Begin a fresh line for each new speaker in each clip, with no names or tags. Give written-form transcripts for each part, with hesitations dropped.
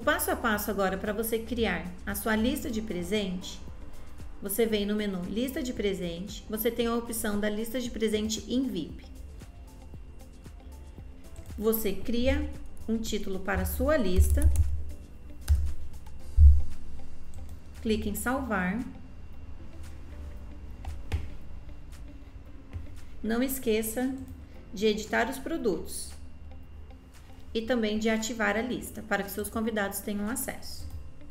passo a passo agora para você criar a sua lista de presente, você vem no menu Lista de Presente, você tem a opção da lista de presente em VIP. Você cria um título para a sua lista, clique em salvar. Não esqueça de editar os produtos e também de ativar a lista para que seus convidados tenham acesso.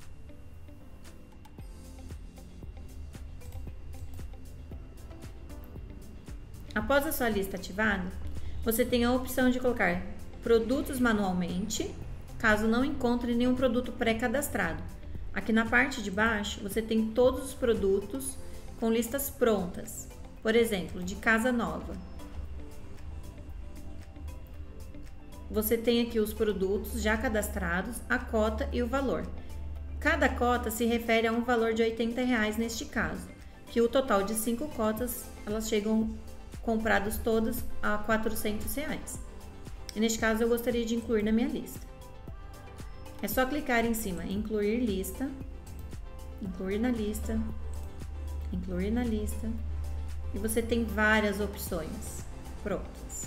Após a sua lista ativada, você tem a opção de colocar produtos manualmente, caso não encontre nenhum produto pré-cadastrado. Aqui na parte de baixo, você tem todos os produtos com listas prontas, por exemplo, de casa nova. Você tem aqui os produtos já cadastrados, a cota e o valor. Cada cota se refere a um valor de R$80 neste caso, que o total de 5 cotas, elas chegam compradas todas a R$400. E neste caso eu gostaria de incluir na minha lista. É só clicar em cima em incluir lista, incluir na lista, incluir na lista, e você tem várias opções prontas.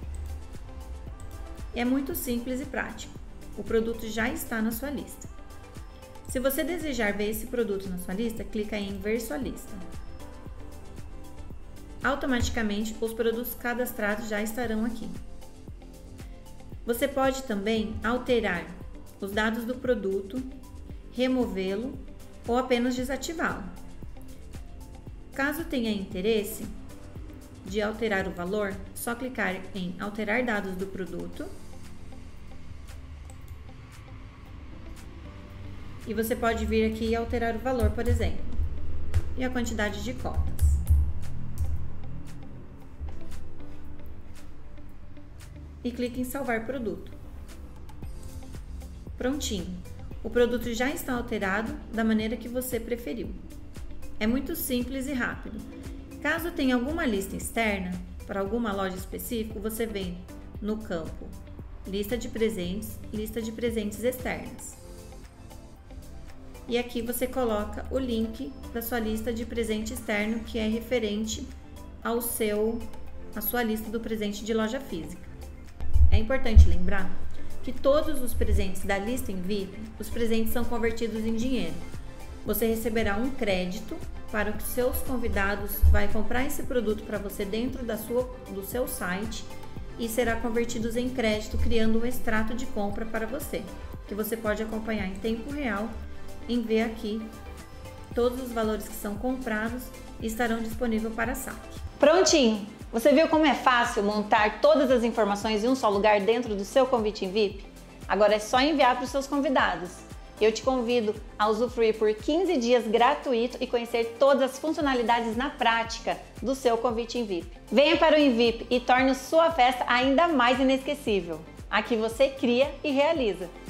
É muito simples e prático. O produto já está na sua lista. Se você desejar ver esse produto na sua lista, clica em ver sua lista. Automaticamente, os produtos cadastrados já estarão aqui. Você pode também alterar os dados do produto, removê-lo ou apenas desativá-lo. Caso tenha interesse de alterar o valor, só clicar em alterar dados do produto e você pode vir aqui e alterar o valor, por exemplo, e a quantidade de cotas. E clique em salvar produto. Prontinho! O produto já está alterado da maneira que você preferiu. É muito simples e rápido. Caso tenha alguma lista externa para alguma loja específica, você vem no campo lista de presentes externas. E aqui você coloca o link da sua lista de presente externo que é referente à sua lista do presente de loja física. É importante lembrar que todos os presentes da lista em VIP, os presentes são convertidos em dinheiro. Você receberá um crédito para que seus convidados vai comprar esse produto para você dentro do seu site e será convertidos em crédito, criando um extrato de compra para você, que você pode acompanhar em tempo real em ver aqui todos os valores que são comprados e estarão disponíveis para saque.
Prontinho! Você viu como é fácil montar todas as informações em um só lugar dentro do seu convite em VIP? Agora é só enviar para os seus convidados. Eu te convido a usufruir por 15 dias gratuito e conhecer todas as funcionalidades na prática do seu convite em VIP. Venha para o InVip e torne sua festa ainda mais inesquecível. Aqui você cria e realiza.